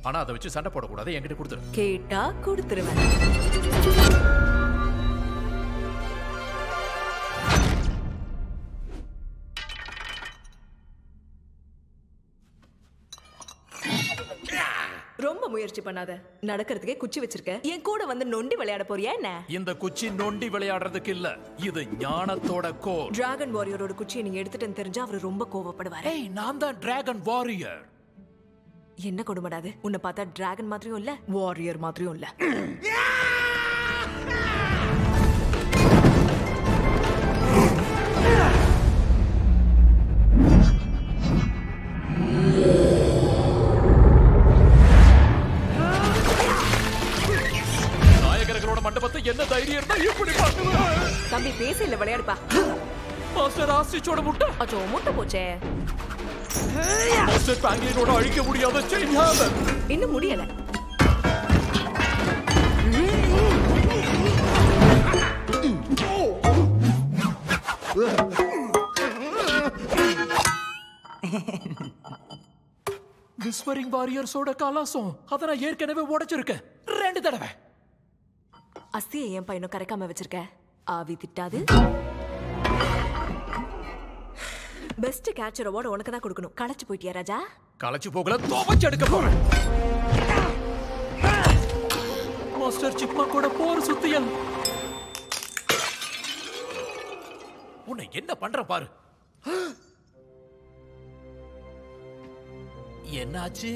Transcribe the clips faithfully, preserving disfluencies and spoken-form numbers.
ஆனா அதை வச்சு சண்டை போடக்கூடாது. என்கிட்ட கொடுத்துரு. கேட்டா கொடுத்துருவேன். ரொம்ப முயற்சி பண்ணாத. நடக்கிறதுக்கே குச்சி வச்சிருக்க. என் கூட வந்து நொண்டி விளையாட போறியா என்ன? இந்த குச்சி நொண்டி விளையாடுறதுக்கு இல்ல, இது ஞானத்தோட கோர். டிராகன் வாரியரோட குச்சியை நீங்க எடுத்துட்டேன்னு தெரிஞ்சா அவர் ரொம்ப கோவப்படுவாரு. ஏய், நான் தான் டிராகன் வாரியர். என்ன கொடுமடாது? உன்னை பார்த்தா டிராகன் மாதிரியும் இல்ல, வாரியர் மாதிரியும் இல்ல. மண்டபத்தை என்ன தைரியம் இருந்தா இப்படி பண்ணுவேன்? தம்பி பேச இல்ல, விளையாடுப்பா. மாஸ்டர் ஆஸ்ட்ரிச்சோட முட்டை. அச்சோ, முட்டை போச்சே. மாஸ்டர் பேங்கிலினோட அழிக்க முடியாத செயின் ஹேமர். இன்னும் முடியல. விஸ்பரிங் வாரியர்ஸோட கலாசம் அத நான் ஏற்கனவே உடைச்சிருக்கேன் ரெண்டு தடவை. அஸ்தியை என் பையனும் கரைக்காம வச்சிருக்க. ஆவி திட்டாது. பெஸ்ட் கேச்சர் அவார்டு உனக்கு தான் கொடுக்கணும். களைச்சு போயிட்டியா ராஜா? களைச்சு போகல, தோபச்சு எடுக்க போறேன். மாஸ்டர் சிப்மங்கோட போர் சுத்தியல். உன்னை என்ன பண்ற பாரு. என்னாச்சு?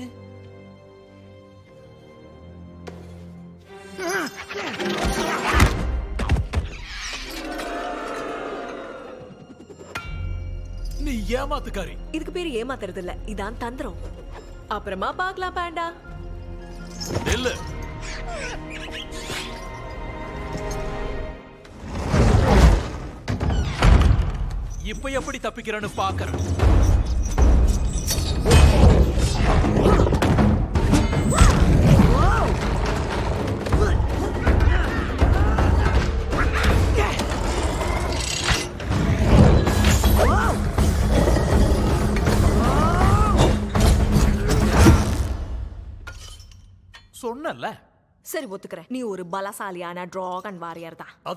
நீ ஏமாத்துக்காரி. இதுக்கு பேரு ஏமாத்துறது இல்ல, இதான் தந்திரம். அப்புறமா பார்க்கலாம் பாண்டா. இல்ல, இப்ப எப்படி தப்பிக்கிறேன்னு பாக்குறேன். சொன்னல. சரி, ஒத்துக்கிறேன். நீ ஒரு பலசாலியான டிராகன் வாரியர் தான்.